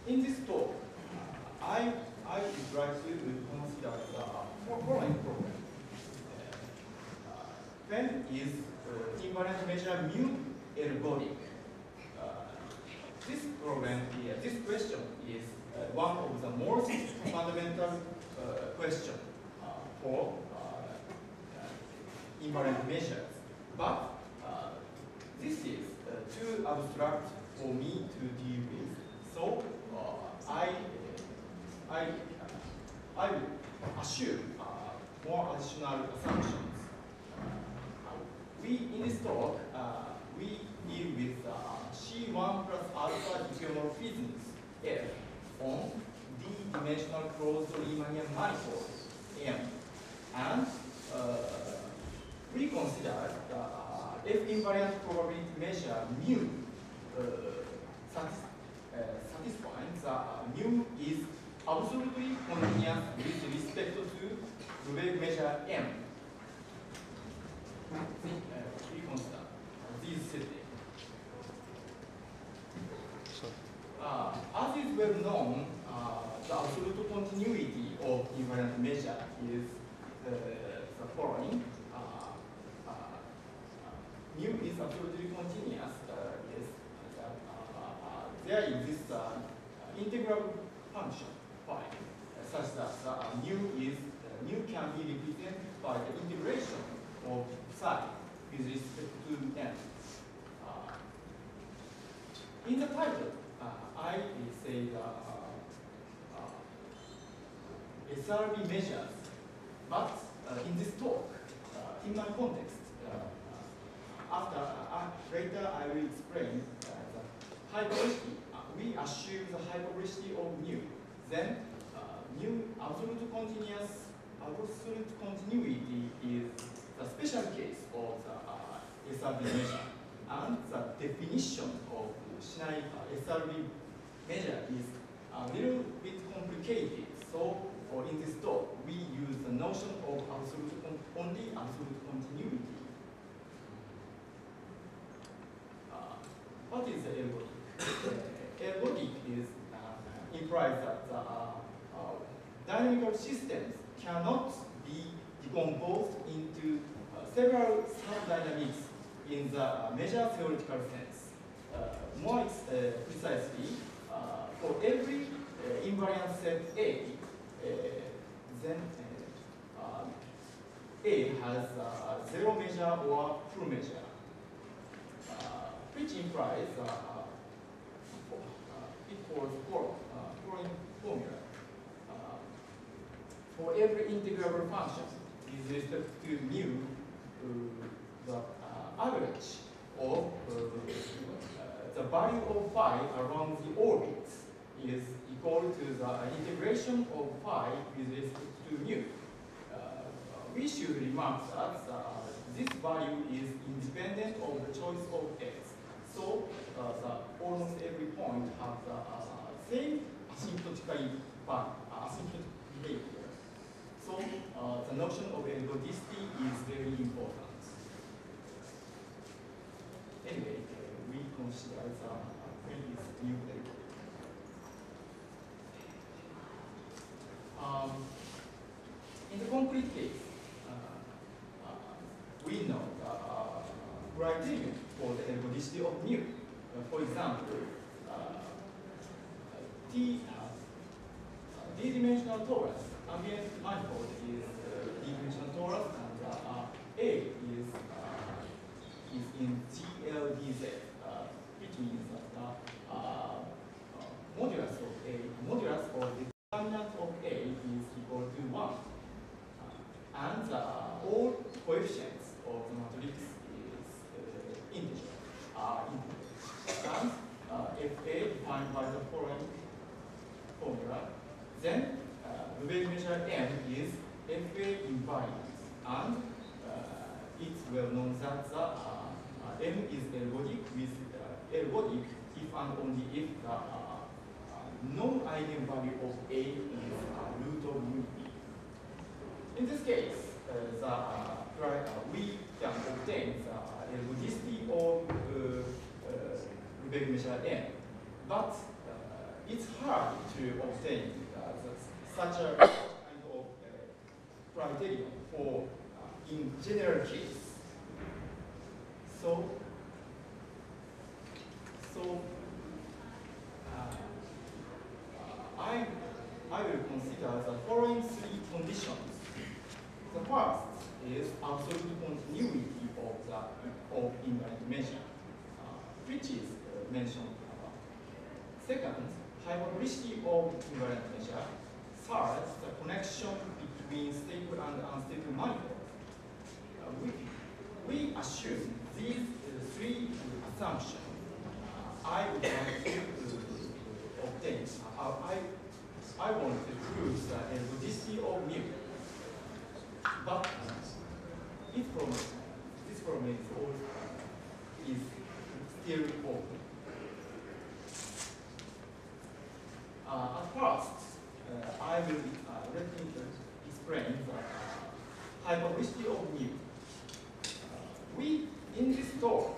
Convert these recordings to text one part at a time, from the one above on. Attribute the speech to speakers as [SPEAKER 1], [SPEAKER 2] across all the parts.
[SPEAKER 1] In this talk, I would like to consider the following problem. When is invariant measure mu ergodic? This problem here, this question is one of the most fundamental question for invariant measures. But this is too abstract for me to deal with. So I will assume more additional assumptions. In this talk, we deal with C1 plus alpha isomorphisms F on D-dimensional closed Riemannian manifold M. And we consider the F invariant probability measure mu satisfying the mu is absolutely continuous with respect to the measure M. We consider these settings. As is well known, the absolute continuity of invariant measure is the following. Mu is absolutely continuous. There exists an integral function phi such that mu can be represented by the integration of psi with respect to n. In the title, I will say the SRB measures, but in this talk, in my context, later I will explain the hyperbolicity. We assume the hyperbolicity of mu. Then mu absolute continuity is the special case of the SRB measure, and the definition of SRB measure is a little bit complicated. So in this talk, we use the notion of only absolute continuity. What is the ergodic? Ergodic implies that dynamical systems cannot be decomposed into several subdynamics in the measure theoretical sense. More precisely, for every invariant set A, then A has zero measure or full measure, which implies it holds following formula. For every integrable function with respect to mu, the average of the value of phi around the orbit is equal to the integration of phi with respect to mu. We should remark that this value is independent of the choice of x. So almost every point has the same asymptotic behavior. So the notion of ergodicity is very important. Anyway, we consider the previous new ergodic. In the concrete case, we know the criterion for the ergodicity of mu. For example, D-dimensional torus, ambient manifold is D-dimensional torus, and A is in GLDZ, which means that modulus of the determinant of A is equal to 1. And all coefficients of the matrix is integer. And if A defined by the following formula, then Lebesgue measure M is FA invariant, and it's well known that the M is ergodic ergodic if and only if the non-eigenvalue of A is root of mu B. In this case, we can obtain the ergodicity of Lebesgue measure M, but it's hard to obtain such a kind of criterion for in general case. So I will consider the following three conditions. The first is absolute continuity of invariant dimension, which is mentioned above. Second, hyperbolicity of invariant measure. Third, the connection between stable and unstable manifold. We assume these three assumptions. I would like to obtain. I want to prove the logicity of mu. But this problem is still open. At first, I will let me explain the hyperbolicity of mu. In this talk,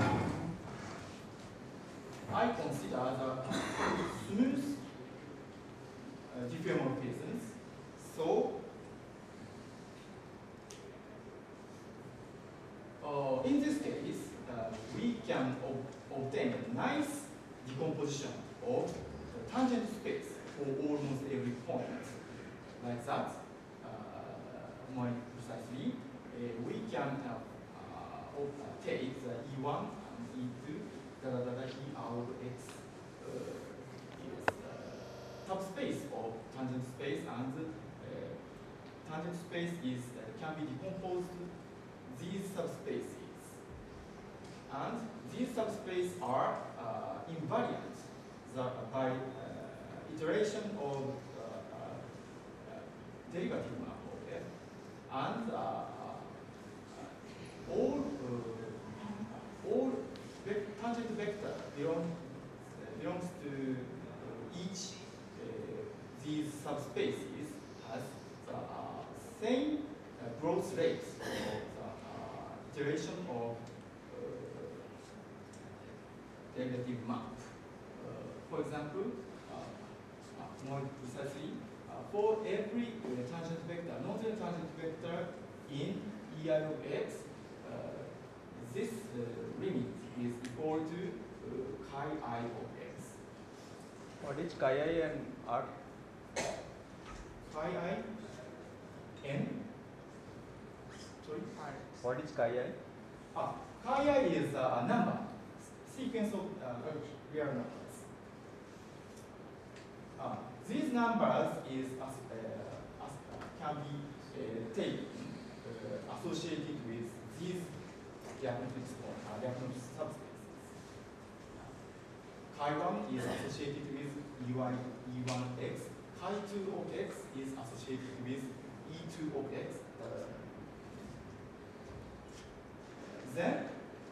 [SPEAKER 1] I consider the smooth diffeomorphisms. So, in this case, we can obtain a nice decomposition of the tangent space for almost every point. Like that, more precisely, we can take the E1 and E2, E out of X subspace of tangent space, and tangent space can be decomposed these subspaces, and these subspaces are invariant by iteration of derivative manifold, and all tangent vector belongs to each these subspaces has the same growth rate of the iteration of derivative map. For example, more precisely, for every tangent vector, non-zero tangent vector in EI of X, this limit is equal to chi I of X.
[SPEAKER 2] What is chi I and R?
[SPEAKER 1] Chi I n. Sorry.
[SPEAKER 2] What is chi I?
[SPEAKER 1] Chi I is a number, sequence of real numbers. These numbers can be taken associated with these Lyapunov subspaces. Chi1 is associated with E1x. Chi2 of x is associated with E2 of x. Then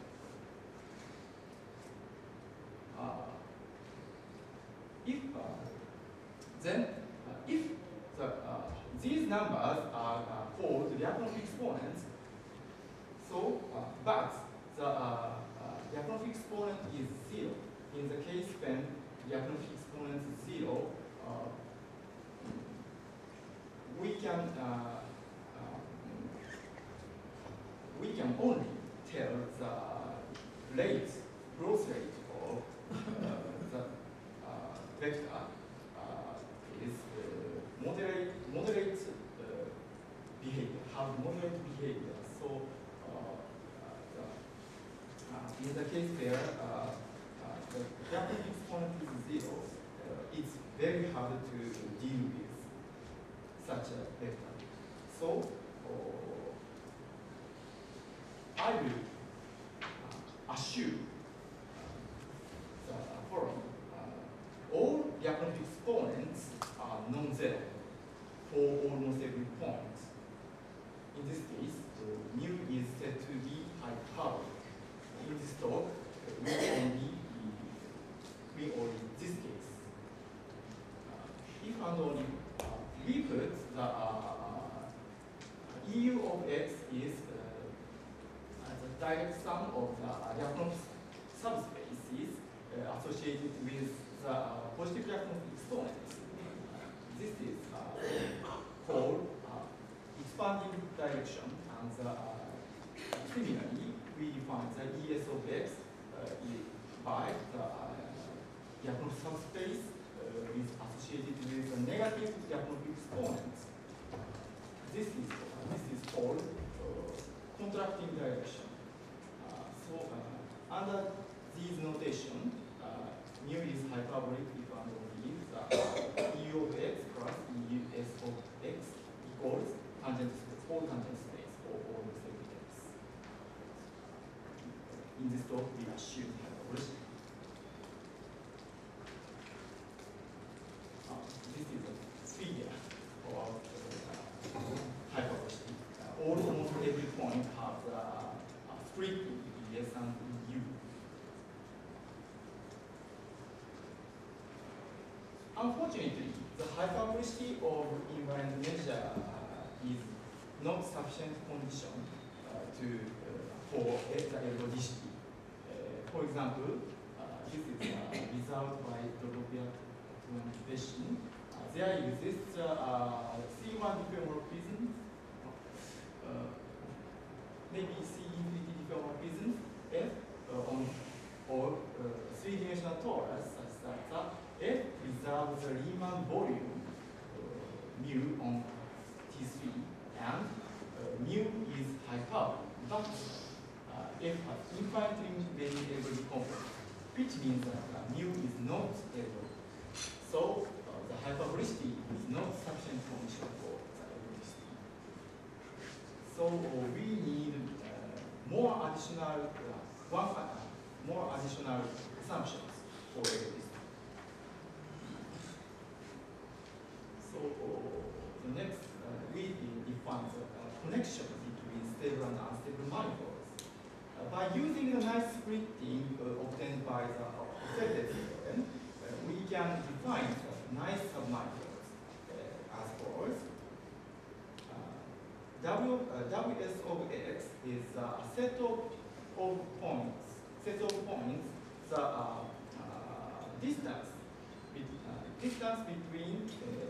[SPEAKER 1] if these numbers are called Lyapunov exponents, so but the Lyapunov exponent is 0. In the case when Lyapunov exponent is 0, we can only tell the growth rate of the vector is moderate behavior, have moderate behavior. So in the case where the Lyapunov exponent is 0, it's very hard to deal with such a vector. So I will assume the following. All Lyapunov exponents are non-zero for almost every point. In this case, mu is said to be hyperbolic. In this talk, we only this case. If and only we put the EU of x is the direct sum of the Lyapunov subspaces associated with the positive reactance exponent. This is called expanding direction, and similarly, we define the ES of x by the Lyapunov subspace is associated with a negative Lyapunov exponent. This is called contracting direction. Under these notation, mu is hyperbolic if and only if EU of x plus ES of x equals tangent space, whole tangent space for all the segments. In this talk, we assume hyperbolicity. This is a figure of hyperbolicity. Almost every point has a strict ES and EU. Unfortunately, the hyperbolicity of invariant measure is not sufficient condition for the ergodicity. For example, this is a result by Dorobiak and Peshin. There exists C1 diffeomorphism, maybe C infinity diffeomorphism F or three-dimensional torus such that F reserves the Riemann volume mu on T3 and mu is hyperbolic, but F has infinitely many ergodic components, which means that mu is not ergodic. So the hyperbolicity is not sufficient condition for the ergodicity. So we need more additional assumptions for ergodicity. So the next, we define the connection between stable and unstable manifolds. By using the nice splitting obtained by the Observed theorem, we can define the nice submanifolds as follows. Ws of x is a set of points. The distance between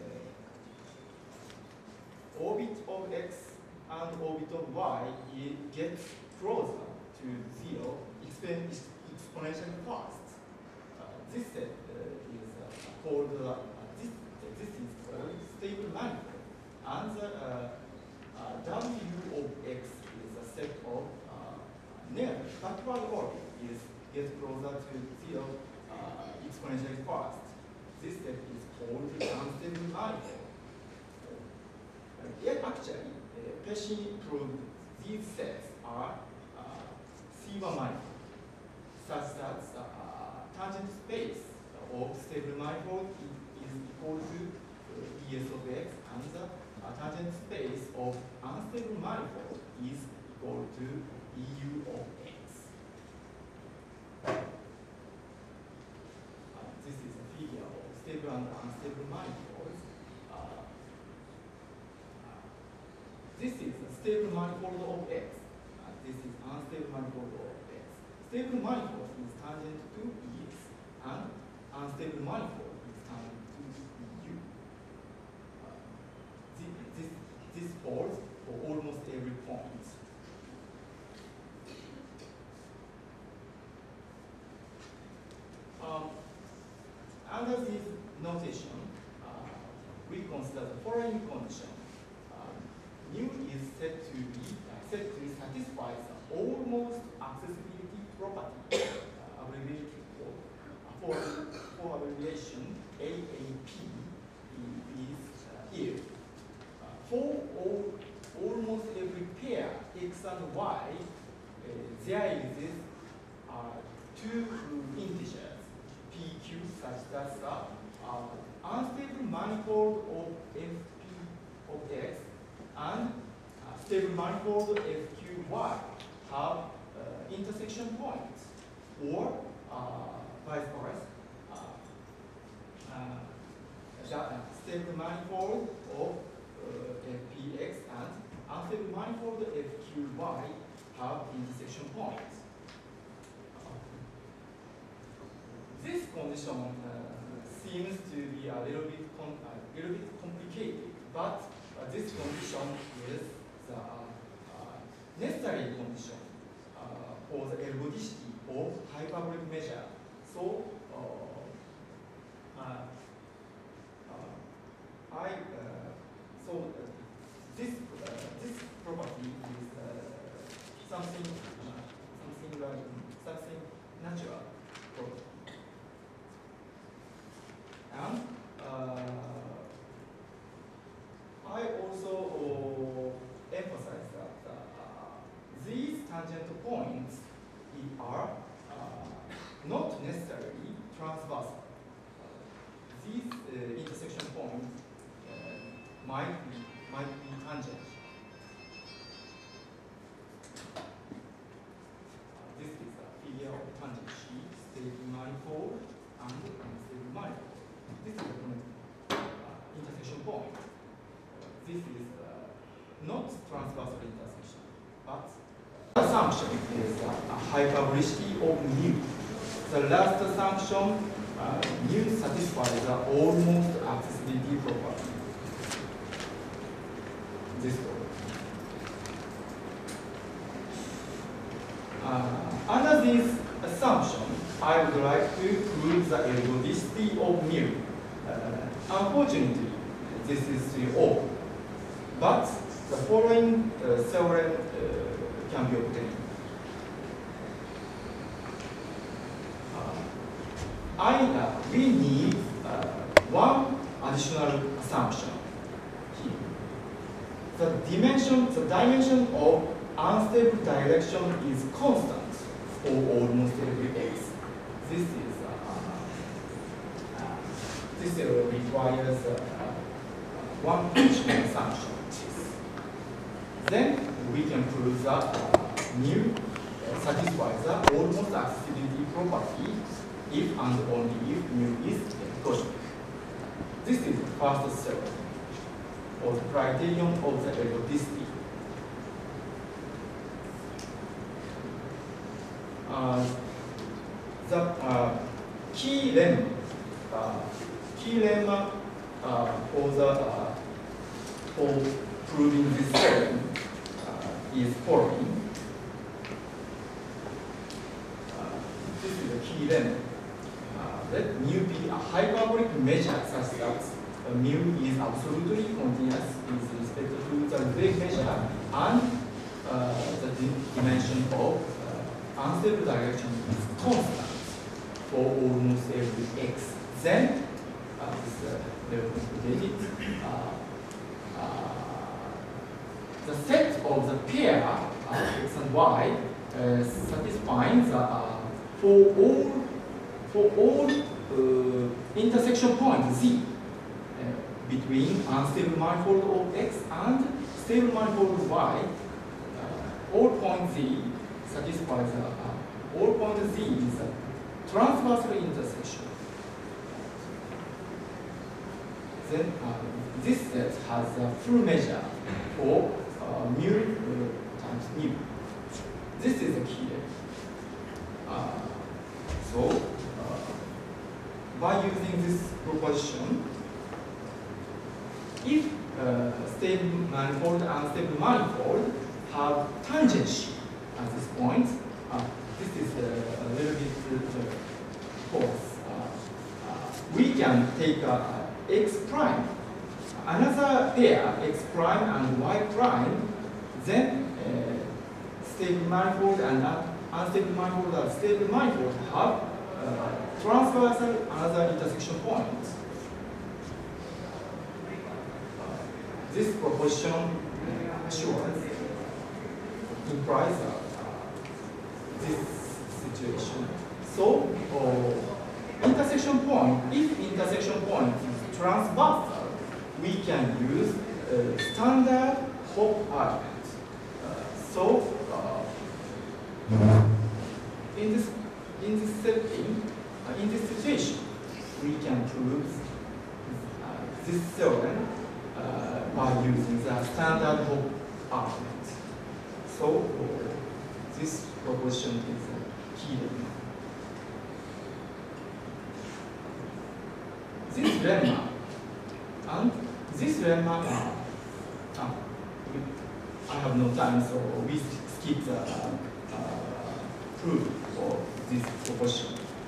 [SPEAKER 1] orbit of x and orbit of y gets closer to 0 exponentially fast. This set is called this is called stable manifold, and W of x is a set of negative backward orbit gets closer to 0 exponentially fast. This set is called the unstable manifold. Yet actually, Peshin proved these sets are C1 manifold, such that tangent space of stable manifold is equal to ES of x, and the tangent space of unstable manifold is equal to EU of x. This is a figure of stable and unstable manifolds. This is a stable manifold of x. This is unstable manifold of x. Stable manifold is tangent to EX, and unstable manifold is tangent to EU. This holds for almost every point. Under this notation, we consider the following condition. Mu is said to satisfy the almost accessibility property, abbreviated for abbreviation AAP is here. For almost every pair x and y, there exists two integers pq such that the unstable manifold of fp of x and stable manifold of fqy have intersection points, or vice versa. Stable manifold of fpx and unstable manifold of fqy have intersection points. This condition seems to be a little bit complicated, but this condition is the necessary condition for the ergodicity of hyperbolic measure. So this property is something natural property. And I also emphasize that these tangent points are not necessarily transversal. These intersection points might be tangent. This is a figure of tangency, stable manifold, and unstable manifold. This is the intersection point. This is not transversal intersection, but assumption is a hyperbolicity of mu. The last assumption, mu satisfies the almost accessibility property. This one. Under this assumption, I would like to prove the ergodicity of mu. Unfortunately, this is all. But the following theorem can be obtained. We need one additional assumption here. The dimension of unstable direction is constant for almost every x. This requires one additional assumption. Then we can prove that mu satisfies the almost accessibility property if and only if mu is cosmic. This is the first theorem, or the criterion of the ergodicity. The key lemma for proving this theorem is following. This is the key lemma. Let mu be a hyperbolic measure such that mu is absolutely continuous with respect to the wave measure and the dimension of unstable direction is constant for almost every x. Then this is very complicated. The set of the pair x and y satisfying the for all intersection points z between unstable manifold of x and stable manifold of y, all points z satisfies all points z is a transversal intersection. Then this set has a full measure for mu times mu. This is the key. By using this proposition, if stable manifold and unstable manifold have tangency at this point, this is a little bit false. We can take x prime, another pair x prime and y prime, then stable manifold and unstable manifold and stable manifold have transversal another intersection point. This proposition assurance implies this situation. So, intersection point, if intersection point is transversal, we can use standard Hopf argument. In this setting, in this situation, we can prove this theorem by using the standard Hopf argument. So this proposition is key. lemma and this lemma, I have no time, so we skip the proof for this proposition.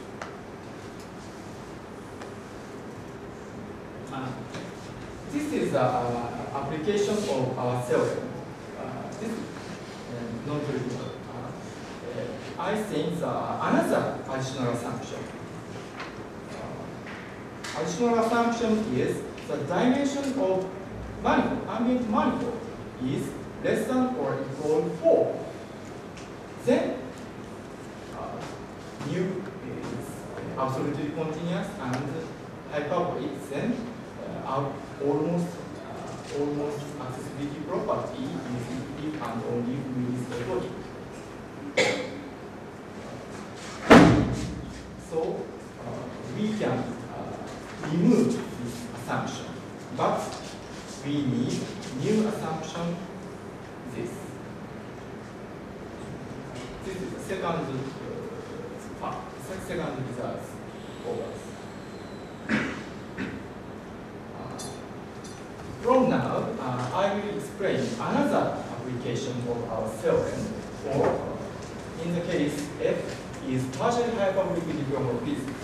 [SPEAKER 1] This is the application of our theorem. This is non-trivial. I think another additional assumption. Additional assumption is the dimension of manifold, ambient manifold, is less than or equal to 4. Then mu is absolutely continuous and hyperbolic. Then almost accessibility property is if and only if mu is hyperbolic. So we can remove this assumption, but we need new assumption. This is the second second result for us. From now, I will explain another application of our theorem. Or in the case f is partially hyperbolic diffeomorphism.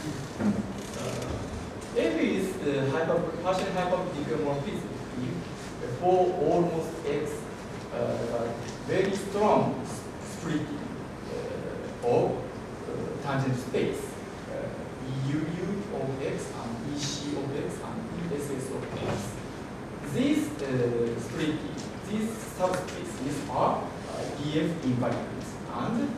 [SPEAKER 1] F is partially hyperbolic diffeomorphism for almost x very strong splitting of tangent space, UU of x and EC of x and ESS of x. These splitting, these subspaces are DF invariant, and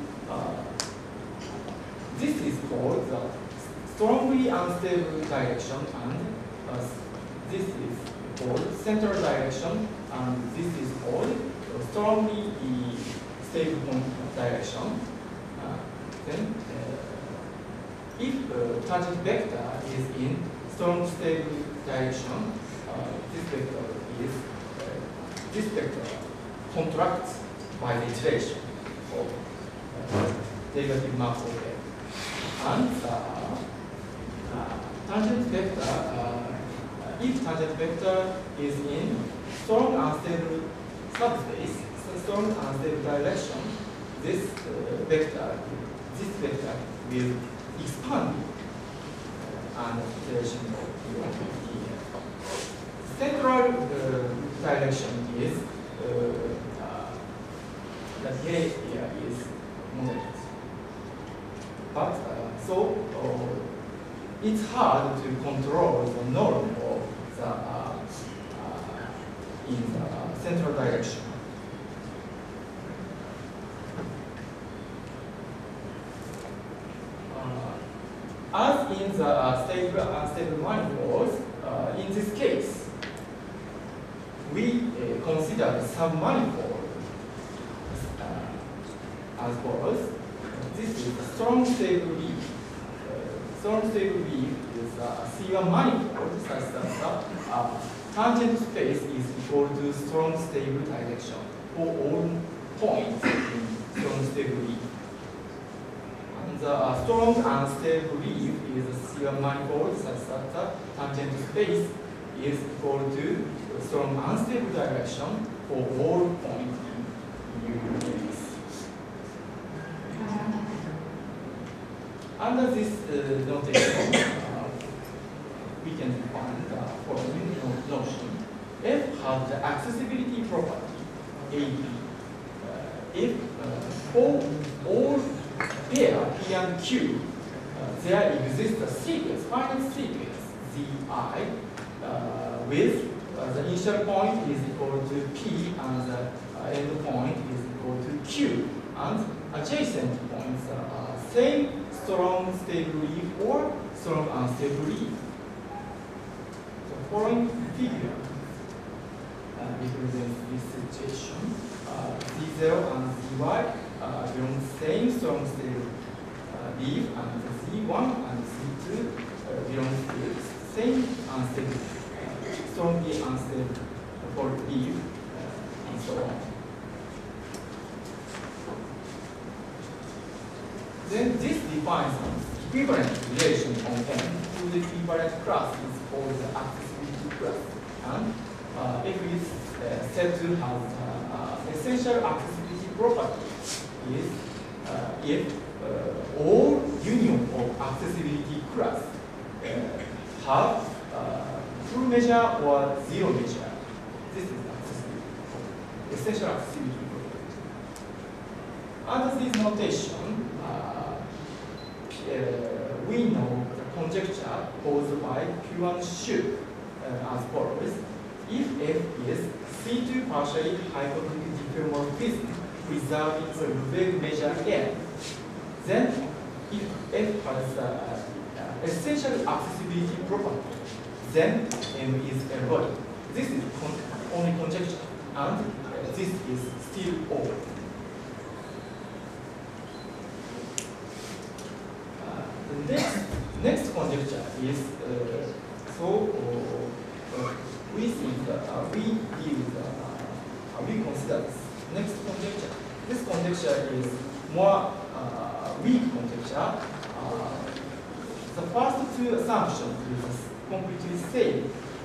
[SPEAKER 1] this is called the strongly unstable direction, and this is called central direction, and this is called strongly stable point direction. Then, if tangent vector is in strong stable direction, this vector contracts by the iteration of derivative map of f. And tangent vector, if tangent vector is in strong unstable subspace, strong unstable direction, this vector will expand and iteration of t. Central direction is the gray here is moderate. But so it's hard to control the norm of the in the central direction. As in the stable and unstable manifolds, in this case, we consider the submanifold as follows. This is a strong stable leaf. Strong stable leaf is a C1 manifold such that the tangent space is equal to strong stable direction for all points in strong stable leaf. And the strong unstable leaf is a C1 manifold such that the tangent space is equal to strong unstable direction for all points in U. Under this notation, we can define the following notion. F has the accessibility property, AB. If for all pair P and Q, there exists a sequence, finite sequence, Zi, with the initial point is equal to P and the end point is equal to Q, and adjacent points are same strong stable leaf or strong unstable leaf. The following figure represents this situation. Z0 and Zy belong same strong stable leaf, and Z1 and Z2 belong to same unstable, strongly unstable leaf, and so on. Then this defines an equivalent relation on M to the equivalent class is of the accessibility class. And if it is said to have essential accessibility property is if all union of accessibility class have full measure or zero measure. This is accessibility, essential accessibility property. Under this notation, we know the conjecture posed by Q1 as follows. If F is C2 partially hypothetical diffeomorphism preserving the Lebesgue measure N, then if F has essential accessibility property, then M is a body. This is only conjecture, and this is still all. The next conjecture is we think we consider this next conjecture. This conjecture is more weak conjecture. The first two assumptions is completely same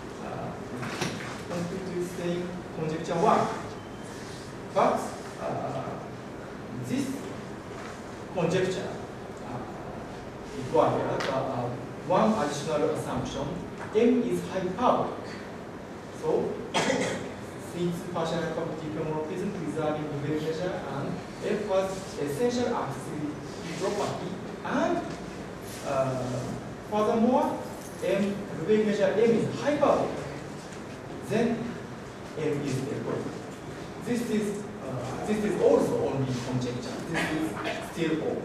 [SPEAKER 1] conjecture 1. But this conjecture requires one additional assumption. M is hyperbolic. So, C2 partial hyperbolic diffeomorphism preserving Lebesgue measure, and F has essential accessibility property, and furthermore, Lebesgue measure M is hyperbolic. Then M is a body. This is also only conjecture. This is still all.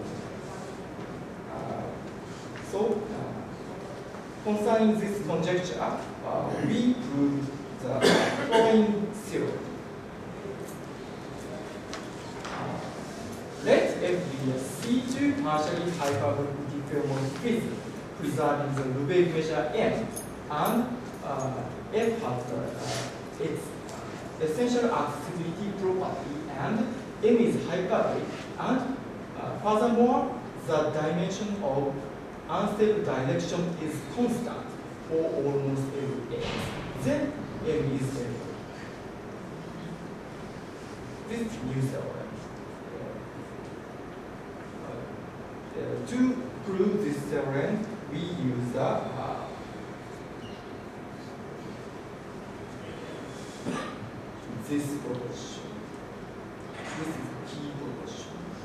[SPEAKER 1] Concerning this conjecture, we prove the following theorem. Let F be a C2 partially hyperbolic diffeomorphism preserving the Lebesgue measure M, and F has its essential accessibility property, and M is hyperbolic, and furthermore, the dimension of unstable direction is constant for almost every x. Then M is a body. This new theorem. To prove this theorem, we use this proposition. This is the key proposition.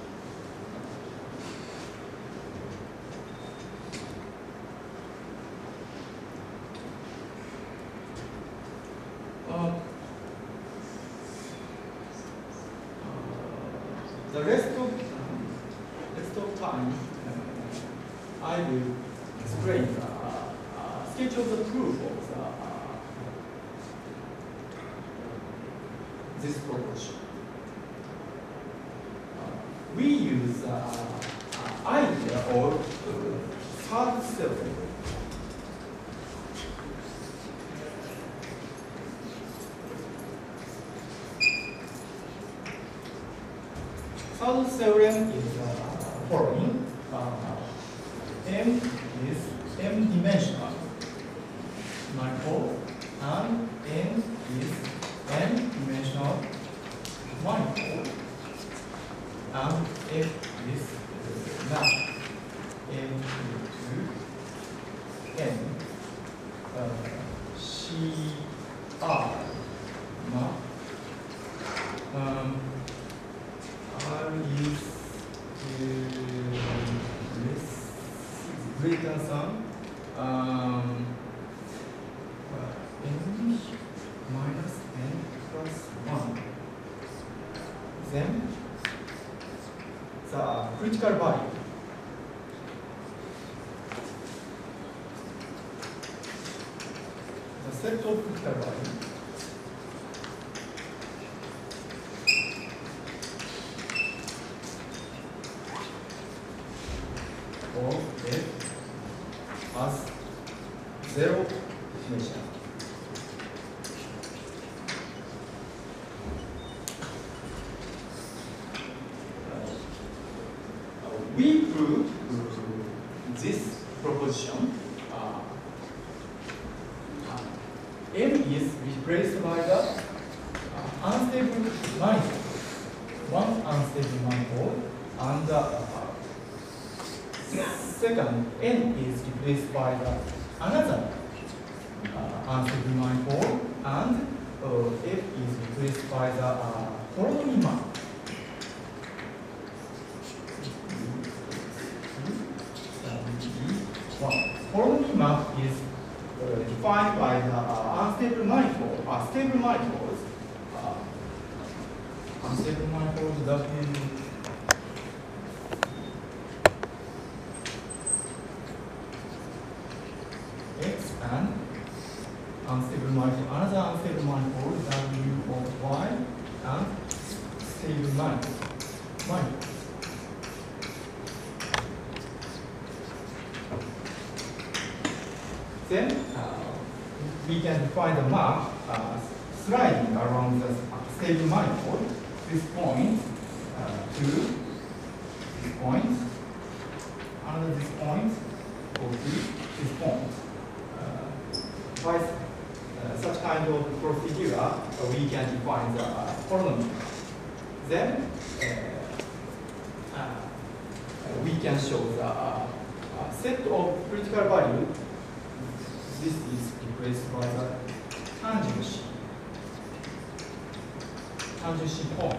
[SPEAKER 1] The rest of time, I will explain sketch of the proof of this proposition. We use idea of third theorem. Third theorem is following. M is m-dimensional manifold, and N is n-dimensional manifold, and F is now M into N C R R is greater than n minus n plus 1. Then the critical value. The set of critical value of F as zero measure. We prove this proposition M is replaced by the unstable manifold. One unstable manifold, and the second N is replaced by the another unstable manifold, and F is replaced by the Holonomy map. Holonomy map is defined by the unstable manifold, stable manifolds. Unstable manifolds that will X and unstable manifold, another unstable manifold W of Y and stable manifold. Then we can define the map sliding around the stable manifold. This point to this point, another this point, or to this point. By such kind of procedure, we can define the holonomy. Then we can show the set of critical value. This is replaced by the tangency points.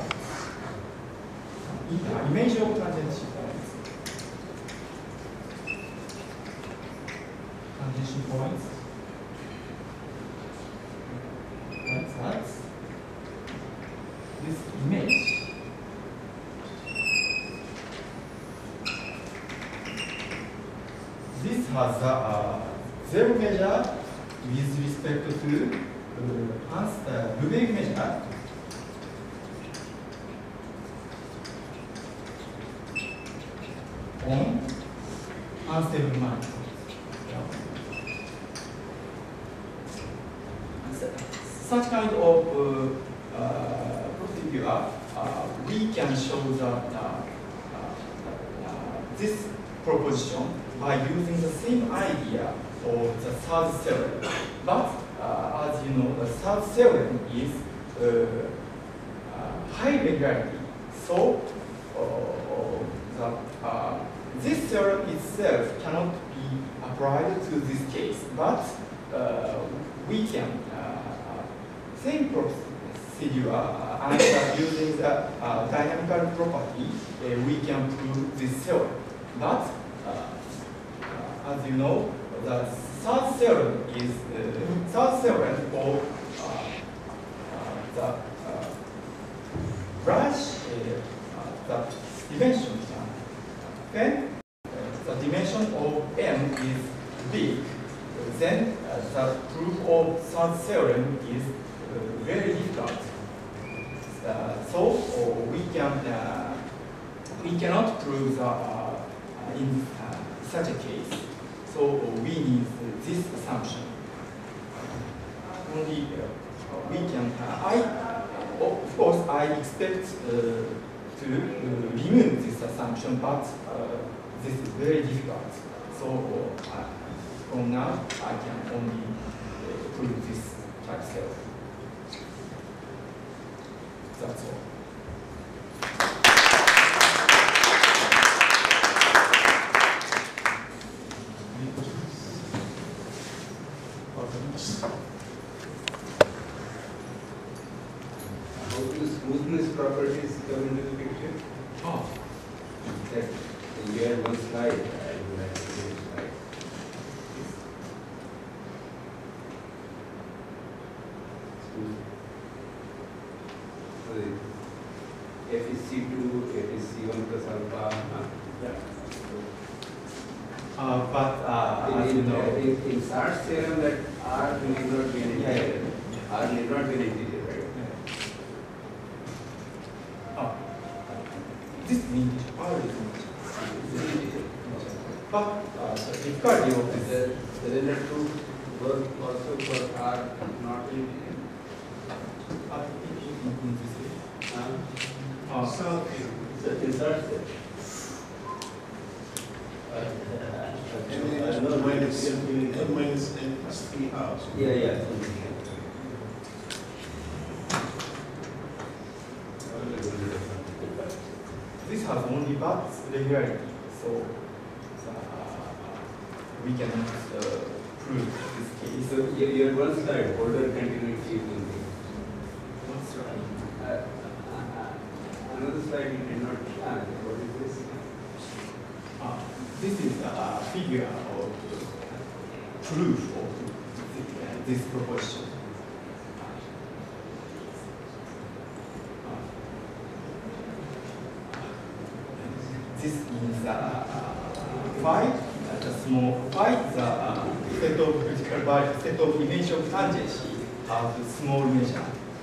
[SPEAKER 1] Image of tangency points. Tangency points. That's this image. This has a zero measure with respect to Lebesgue measure. On unstable manifold. Such kind of procedure, we can show that this proposition by using the same idea of the third theorem. But as you know, the third theorem is high regularity. So this theorem itself cannot be applied to this case, but we can same procedure and using the dynamical property, we can prove this theorem. But as you know, the third theorem is third theorem of the branch, the dimension. Then the dimension of M is big. Then the proof of third theorem is very difficult. So we cannot prove in such a case. So we need this assumption. Only we can. Of course, I expect to remove this assumption, but this is very difficult. So from now, I can only prove this type theorem. That's all.
[SPEAKER 3] How do smoothness properties come into the picture?
[SPEAKER 1] Oh.
[SPEAKER 3] That we had one slide. I would like to see a slide. F is C2, F is C1 plus alpha.
[SPEAKER 1] Yeah. But as you know,
[SPEAKER 3] in Sartre's theorem that R need not be an integer. R need not be an integer, right?
[SPEAKER 1] This means R is integer. But the difficulty of this.
[SPEAKER 3] The relative work also for R not integer.
[SPEAKER 1] In this way.
[SPEAKER 3] So in Sartre's theorem.
[SPEAKER 4] N minus N plus 3 halves.
[SPEAKER 3] Yeah.
[SPEAKER 1] has regularity, so we cannot prove this case.
[SPEAKER 3] So your one slide, order continuity will be.
[SPEAKER 1] What's right?
[SPEAKER 3] Another slide you did not. What is this?
[SPEAKER 1] This is a figure of proof of this proposition. This is phi, the small phi, the set of critical value, set of image of tangency of small measure.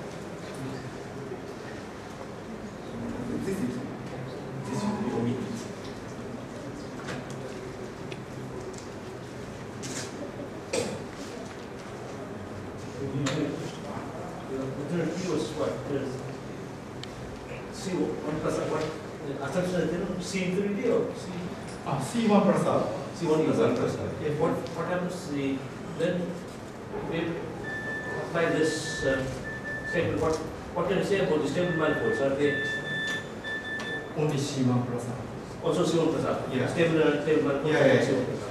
[SPEAKER 1] This should be omitted.
[SPEAKER 4] The was what? C one plus what? Assumption is C infinity or C?
[SPEAKER 1] C1 plus R.
[SPEAKER 4] C1 plus R. If what happens then we apply this stable. What can you say about the stable manifolds? Are they
[SPEAKER 1] Only C1 plus R.
[SPEAKER 4] also C1 plus R?
[SPEAKER 1] Yeah.
[SPEAKER 4] Stable manifolds.
[SPEAKER 1] Yeah.
[SPEAKER 4] C1 plus R.